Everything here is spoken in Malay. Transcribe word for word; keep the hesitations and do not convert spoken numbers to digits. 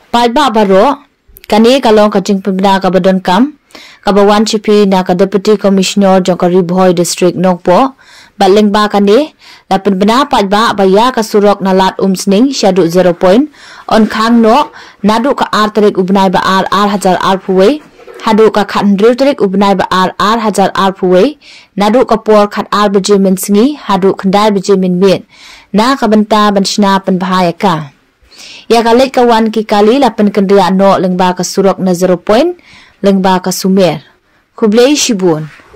Palba baro kani kalong kajing pembina kabadon kam kabawan chipi na ka deputy commissioner Jongkari Boy district Nongpo baling ba kani la pembina palba baya ka surok na lat umsning shadu zero point on khang no nadu ka artrik ubnai ba ar ar hajar ar puwe hadu ka khandril trik ubnai ba ar ar hajar ar puwe nadu ka por khat ar bejimin singi hadu khandai bejimin min na ka banta banshna pen bahaya ka ya kalik kawan ki kali lapan kendria no lengba ka surok na zero point lengba ka sumer kublai shibun